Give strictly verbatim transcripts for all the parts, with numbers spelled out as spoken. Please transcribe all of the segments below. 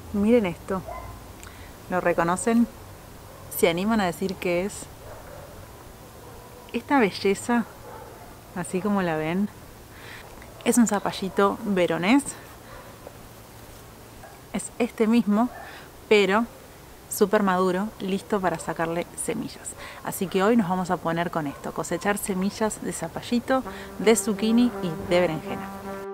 Miren esto. ¿Lo reconocen? ¿Se animan a decir qué es? Esta belleza, así como la ven, es un zapallito veronés. Es este mismo, pero súper maduro, listo para sacarle semillas. Así que hoy nos vamos a poner con esto, cosechar semillas de zapallito, de zucchini y de berenjena.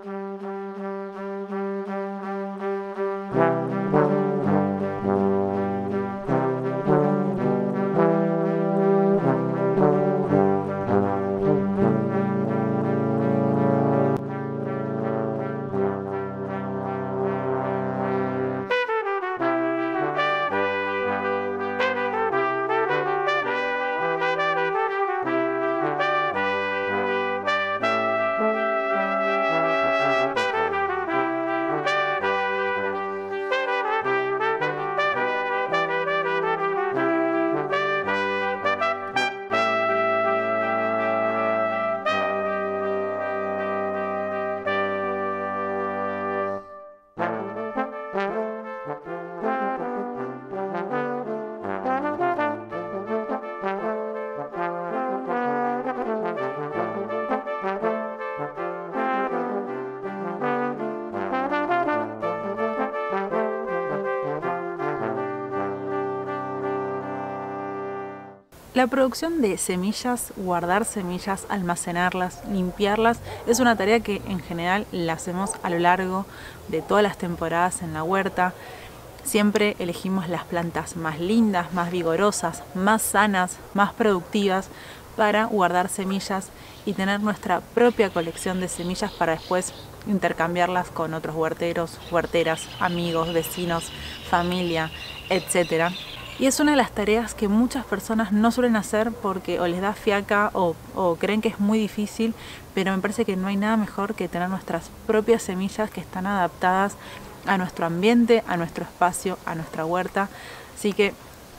La producción de semillas, guardar semillas, almacenarlas, limpiarlas, es una tarea que en general la hacemos a lo largo de todas las temporadas en la huerta. Siempre elegimos las plantas más lindas, más vigorosas, más sanas, más productivas para guardar semillas y tener nuestra propia colección de semillas para después intercambiarlas con otros huerteros, huerteras, amigos, vecinos, familia, etcétera. Y es una de las tareas que muchas personas no suelen hacer porque o les da fiaca o, o creen que es muy difícil, pero me parece que no hay nada mejor que tener nuestras propias semillas que están adaptadas a nuestro ambiente, a nuestro espacio, a nuestra huerta. Así que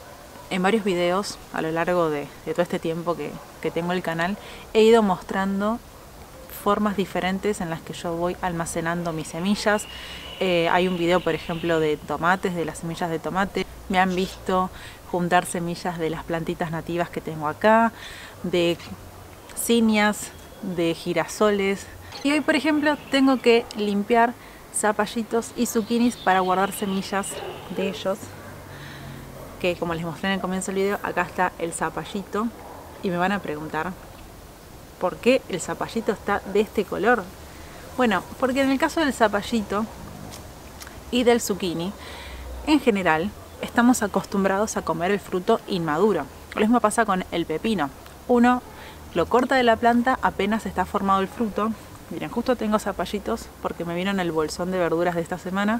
en varios videos a lo largo de, de todo este tiempo que, que tengo el canal, he ido mostrando formas diferentes en las que yo voy almacenando mis semillas. Eh, hay un video, por ejemplo, de tomates, de las semillas de tomate. Me han visto juntar semillas de las plantitas nativas que tengo acá, de cinias, de girasoles. Y hoy, por ejemplo, tengo que limpiar zapallitos y zucchinis para guardar semillas de ellos. Que como les mostré en el comienzo del video, acá está el zapallito. Y me van a preguntar, ¿por qué el zapallito está de este color? Bueno, porque en el caso del zapallito y del zucchini, en general, estamos acostumbrados a comer el fruto inmaduro. Lo mismo pasa con el pepino. Uno lo corta de la planta apenas está formado el fruto. Miren, justo tengo zapallitos porque me vino en el bolsón de verduras de esta semana.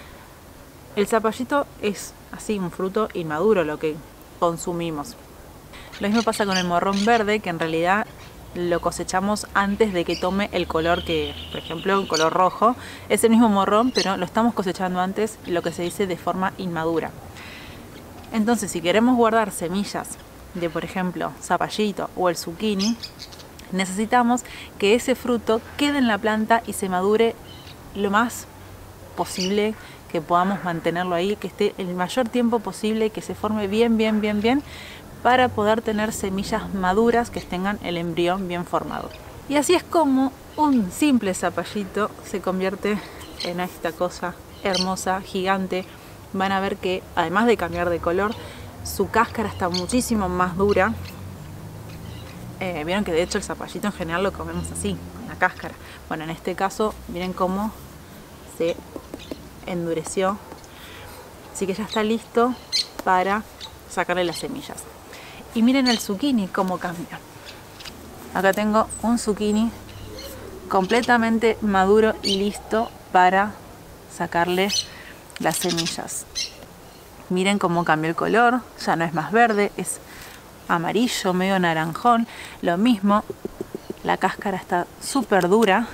El zapallito es así, un fruto inmaduro, lo que consumimos. Lo mismo pasa con el morrón verde, que en realidad lo cosechamos antes de que tome el color que, por ejemplo, el color rojo. Es el mismo morrón, pero lo estamos cosechando antes, lo que se dice de forma inmadura. Entonces, si queremos guardar semillas de, por ejemplo, zapallito o el zucchini, necesitamos que ese fruto quede en la planta y se madure lo más posible, que podamos mantenerlo ahí, que esté el mayor tiempo posible, que se forme bien, bien, bien, bien, para poder tener semillas maduras que tengan el embrión bien formado. Y así es como un simple zapallito se convierte en esta cosa hermosa, gigante. Van a ver que además de cambiar de color, su cáscara está muchísimo más dura. Eh, Vieron que de hecho el zapallito en general lo comemos así, con la cáscara. Bueno, en este caso, miren cómo se endureció. Así que ya está listo para sacarle las semillas. Y miren el zucchini cómo cambia. Acá tengo un zucchini completamente maduro y listo para sacarle las semillas. Miren cómo cambió el color, ya no es más verde, es amarillo, medio naranjón. Lo mismo, la cáscara está súper dura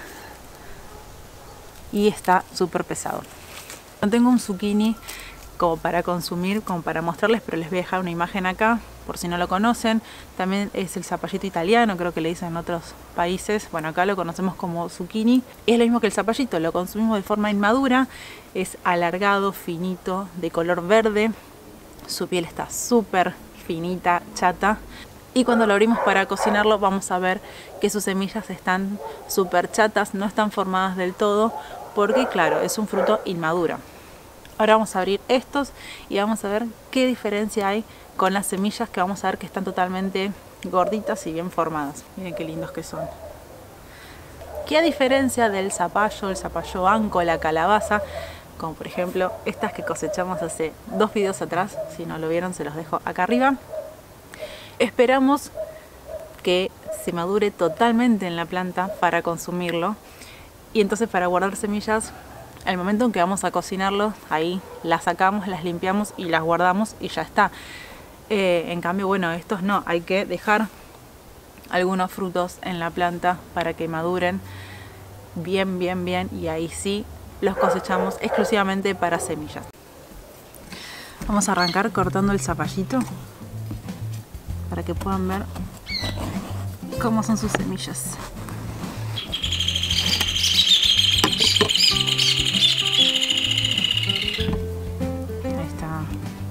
y está súper pesado. No tengo un zucchini como para consumir, como para mostrarles, pero les voy a dejar una imagen acá por si no lo conocen. También es el zapallito italiano, creo que le dicen en otros países. Bueno, acá lo conocemos como zucchini. Es lo mismo que el zapallito, lo consumimos de forma inmadura. Es alargado, finito, de color verde. Su piel está súper finita, chata. Y cuando lo abrimos para cocinarlo vamos a ver que sus semillas están súper chatas, no están formadas del todo, porque claro, es un fruto inmaduro. Ahora vamos a abrir estos y vamos a ver qué diferencia hay con las semillas, que vamos a ver que están totalmente gorditas y bien formadas. Miren qué lindos que son. Que a diferencia del zapallo, el zapallo anco, la calabaza, como por ejemplo estas que cosechamos hace dos videos atrás, si no lo vieron se los dejo acá arriba, esperamos que se madure totalmente en la planta para consumirlo, y entonces para guardar semillas, al momento en que vamos a cocinarlo, ahí las sacamos, las limpiamos y las guardamos y ya está. Eh, en cambio, bueno, estos no, hay que dejar algunos frutos en la planta para que maduren bien, bien, bien, y ahí sí los cosechamos exclusivamente para semillas. Vamos a arrancar cortando el zapallito para que puedan ver cómo son sus semillas. Ahí está.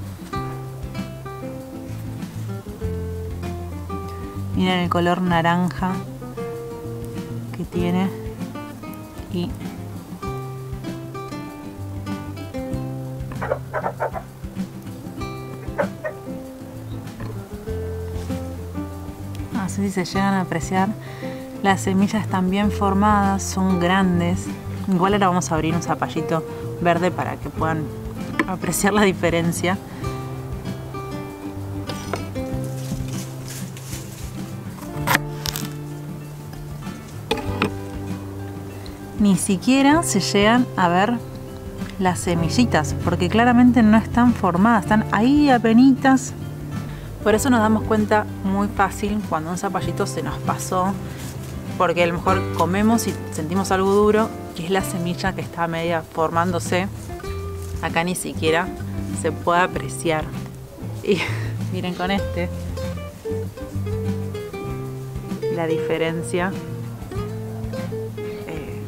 Miren el color naranja que tiene. Y así, si se llegan a apreciar, las semillas están bien formadas, son grandes. Igual ahora vamos a abrir un zapallito verde para que puedan apreciar la diferencia. Ni siquiera se llegan a ver las semillitas, porque claramente no están formadas, están ahí apenitas. Por eso nos damos cuenta muy fácil cuando un zapallito se nos pasó, porque a lo mejor comemos y sentimos algo duro, que es la semilla que está media formándose. Acá ni siquiera se puede apreciar. Y miren con este la diferencia. Eh,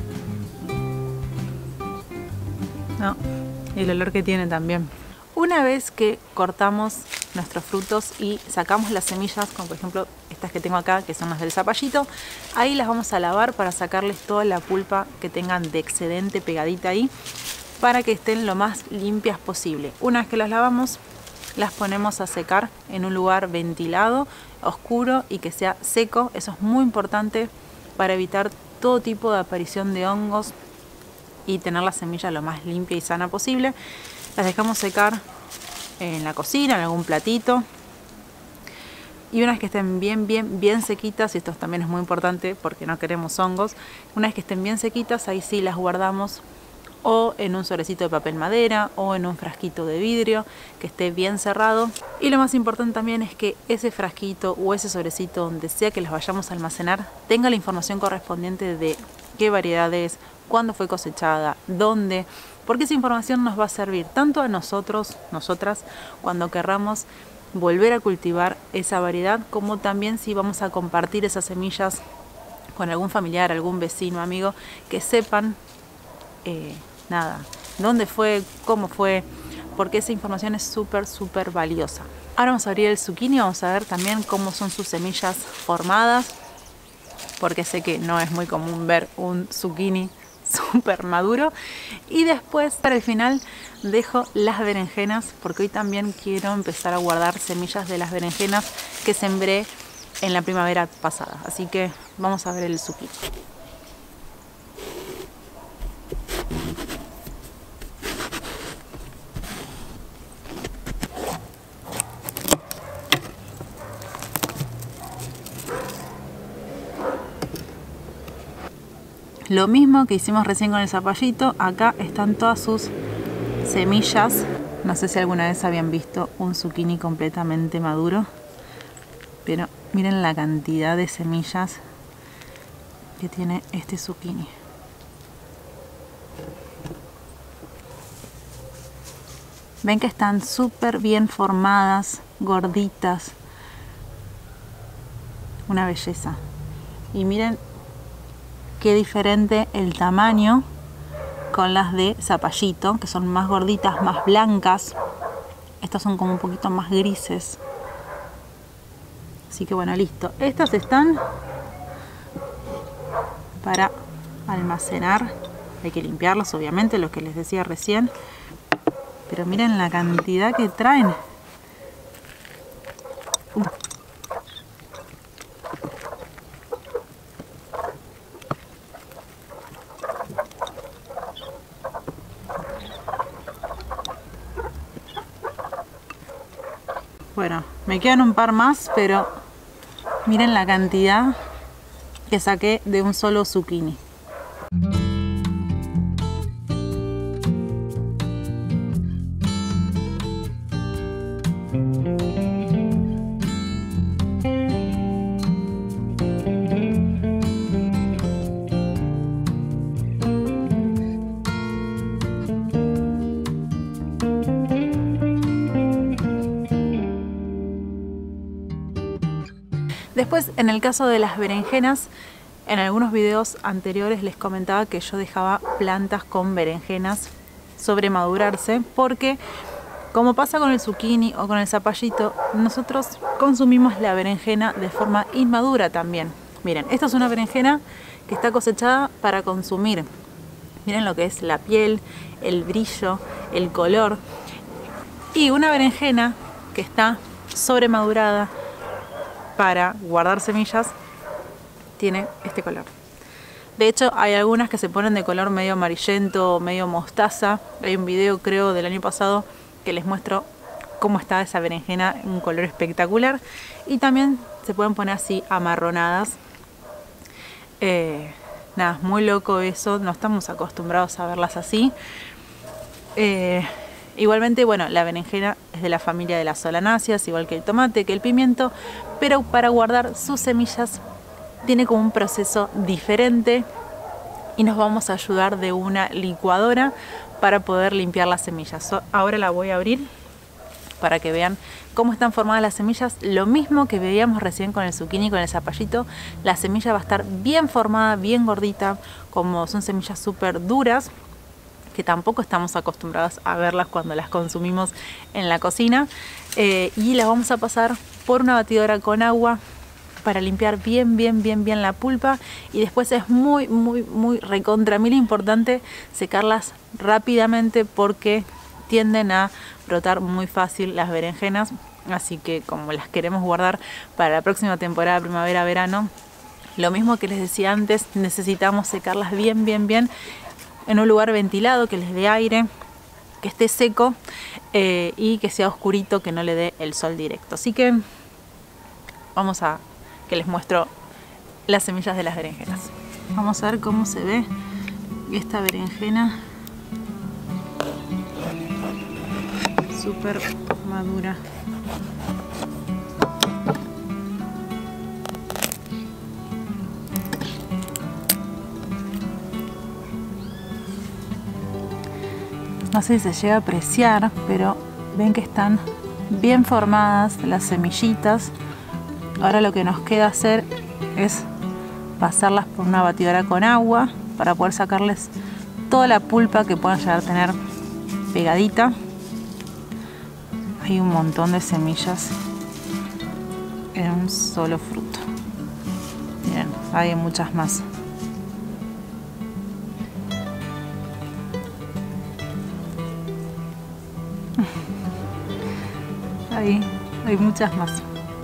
no, el olor que tiene también. Una vez que cortamos nuestros frutos y sacamos las semillas, como por ejemplo estas que tengo acá, que son las del zapallito, ahí las vamos a lavar para sacarles toda la pulpa que tengan de excedente pegadita ahí, para que estén lo más limpias posible. Una vez que las lavamos, las ponemos a secar en un lugar ventilado, oscuro y que sea seco. Eso es muy importante para evitar todo tipo de aparición de hongos y tener la semilla lo más limpia y sana posible. Las dejamos secar en la cocina, en algún platito, y una vez que estén bien, bien, bien sequitas, y esto también es muy importante porque no queremos hongos, una vez que estén bien sequitas, ahí sí las guardamos o en un sobrecito de papel madera o en un frasquito de vidrio que esté bien cerrado. Y lo más importante también es que ese frasquito o ese sobrecito, donde sea que las vayamos a almacenar, tenga la información correspondiente de qué variedad es, cuándo fue cosechada, dónde, porque esa información nos va a servir tanto a nosotros, nosotras, cuando querramos volver a cultivar esa variedad, como también si vamos a compartir esas semillas con algún familiar, algún vecino, amigo, que sepan eh, nada, dónde fue, cómo fue, porque esa información es súper, súper valiosa. Ahora vamos a abrir el zucchini, vamos a ver también cómo son sus semillas formadas, porque sé que no es muy común ver un zucchini súper maduro. Y después, para el final, dejo las berenjenas, porque hoy también quiero empezar a guardar semillas de las berenjenas que sembré en la primavera pasada. Así que vamos a ver el zucchini. Lo mismo que hicimos recién con el zapallito, acá están todas sus semillas. No sé si alguna vez habían visto un zucchini completamente maduro, pero miren la cantidad de semillas que tiene este zucchini. Ven que están súper bien formadas, gorditas, una belleza. Y miren qué diferente el tamaño con las de zapallito, que son más gorditas, más blancas. Estas son como un poquito más grises. Así que bueno, listo. Estas están para almacenar. Hay que limpiarlas, obviamente, lo que les decía recién. Pero miren la cantidad que traen. Uh. Bueno, me quedan un par más, pero miren la cantidad que saqué de un solo zucchini. Después, en el caso de las berenjenas, en algunos videos anteriores les comentaba que yo dejaba plantas con berenjenas sobremadurarse porque, como pasa con el zucchini o con el zapallito, nosotros consumimos la berenjena de forma inmadura también. Miren, esta es una berenjena que está cosechada para consumir. Miren lo que es la piel, el brillo, el color. Y una berenjena que está sobremadurada para guardar semillas tiene este color. De hecho, hay algunas que se ponen de color medio amarillento, medio mostaza. Hay un video, creo, del año pasado que les muestro cómo está esa berenjena en un color espectacular. Y también se pueden poner así amarronadas. Eh, nada, es muy loco eso. No estamos acostumbrados a verlas así. Eh, Igualmente, bueno, la berenjena es de la familia de las solanáceas, igual que el tomate, que el pimiento, pero para guardar sus semillas tiene como un proceso diferente y nos vamos a ayudar de una licuadora para poder limpiar las semillas. Ahora la voy a abrir para que vean cómo están formadas las semillas. Lo mismo que veíamos recién con el zucchini y con el zapallito, la semilla va a estar bien formada, bien gordita, como son semillas súper duras, que tampoco estamos acostumbrados a verlas cuando las consumimos en la cocina, eh, y las vamos a pasar por una batidora con agua para limpiar bien, bien, bien, bien la pulpa. Y después es muy, muy, muy recontra mil importante secarlas rápidamente porque tienden a brotar muy fácil las berenjenas. Así que como las queremos guardar para la próxima temporada, primavera, verano, lo mismo que les decía antes, necesitamos secarlas bien, bien, bien en un lugar ventilado, que les dé aire, que esté seco, eh, y que sea oscurito, que no le dé el sol directo. Así que vamos a que les muestro las semillas de las berenjenas. Vamos a ver cómo se ve esta berenjena súper madura. No sé si se llega a apreciar, pero ven que están bien formadas las semillitas. Ahora lo que nos queda hacer es pasarlas por una batidora con agua para poder sacarles toda la pulpa que puedan llegar a tener pegadita. Hay un montón de semillas en un solo fruto. Miren, hay muchas más. Ahí hay muchas más.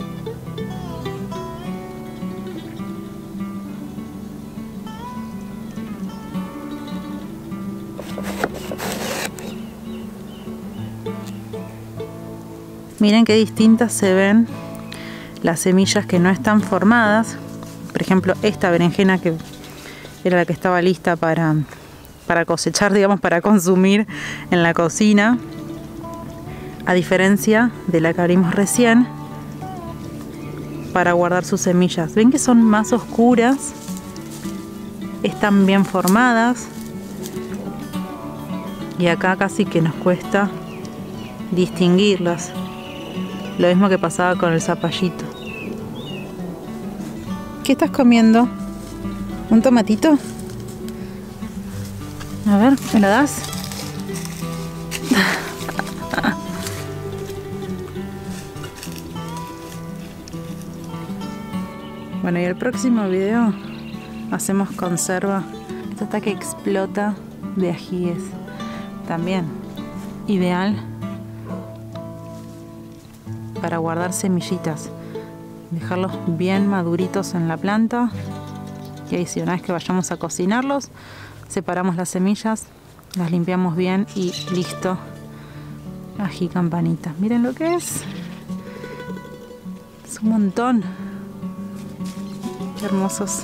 Miren qué distintas se ven las semillas que no están formadas. Por ejemplo, esta berenjena que era la que estaba lista para, para cosechar, digamos, para consumir en la cocina. A diferencia de la que abrimos recién para guardar sus semillas. Ven que son más oscuras, están bien formadas, y acá casi que nos cuesta distinguirlas. Lo mismo que pasaba con el zapallito. ¿Qué estás comiendo? ¿Un tomatito? A ver, ¿me lo das? Bueno, y el próximo video hacemos conserva. Esto está que explota de ajíes. También ideal para guardar semillitas. Dejarlos bien maduritos en la planta. Y ahí sí, una vez que vayamos a cocinarlos, separamos las semillas, las limpiamos bien y listo. Ají campanita. Miren lo que es. Es un montón. Qué hermosos.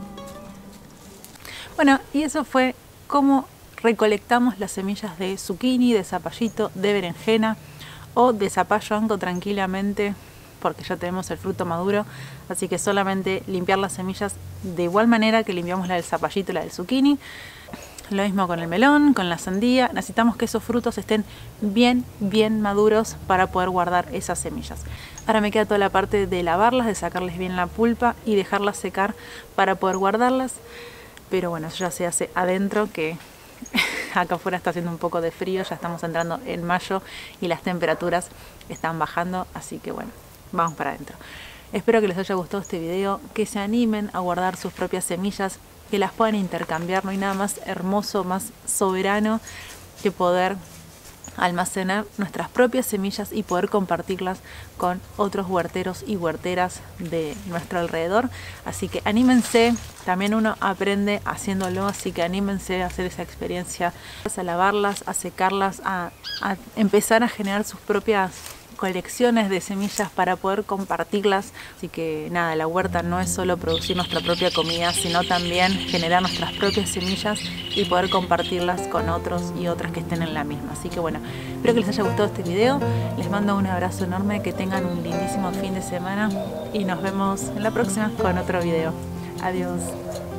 Bueno, y eso fue cómo recolectamos las semillas de zucchini, de zapallito, de berenjena o de zapallo anco tranquilamente, porque ya tenemos el fruto maduro. Así que solamente limpiar las semillas de igual manera que limpiamos la del zapallito y la del zucchini. Lo mismo con el melón, con la sandía. Necesitamos que esos frutos estén bien, bien maduros para poder guardar esas semillas. Ahora me queda toda la parte de lavarlas, de sacarles bien la pulpa y dejarlas secar para poder guardarlas. Pero bueno, eso ya se hace adentro, que acá afuera está haciendo un poco de frío. Ya estamos entrando en mayo y las temperaturas están bajando. Así que bueno, vamos para adentro. Espero que les haya gustado este video, que se animen a guardar sus propias semillas, que las puedan intercambiar. No hay nada más hermoso, más soberano que poder almacenar nuestras propias semillas y poder compartirlas con otros huerteros y huerteras de nuestro alrededor. Así que anímense, también uno aprende haciéndolo, así que anímense a hacer esa experiencia, a lavarlas, a secarlas, a, a empezar a generar sus propias colecciones de semillas para poder compartirlas. Así que nada, la huerta no es solo producir nuestra propia comida, sino también generar nuestras propias semillas y poder compartirlas con otros y otras que estén en la misma. Así que bueno, espero que les haya gustado este video. Les mando un abrazo enorme, que tengan un lindísimo fin de semana y nos vemos en la próxima con otro video. Adiós.